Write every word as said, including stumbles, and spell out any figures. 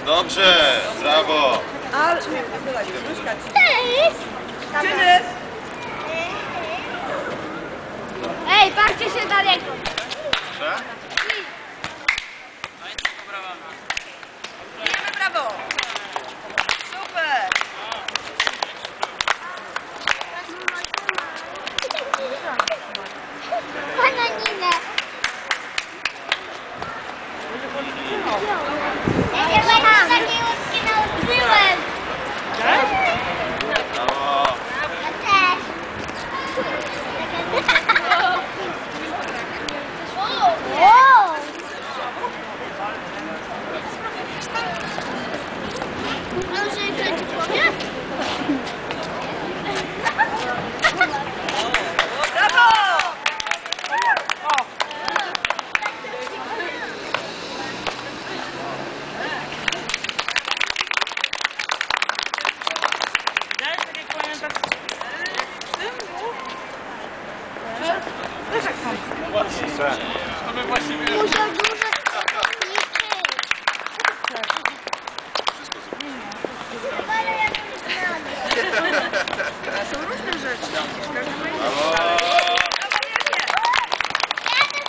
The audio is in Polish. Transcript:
Dobrze, brawo. Ale... Dziewczyny! Ej, patrzcie się daleko. Dobrze? Bijemy brawo! Super! Bananinę. Ja się takiej łódki nauczyłem. Brawo. Ja też. Wow. Może jeszcze ci powiem? Brawo! Musiał dużo Są różne rzeczy. Brawo.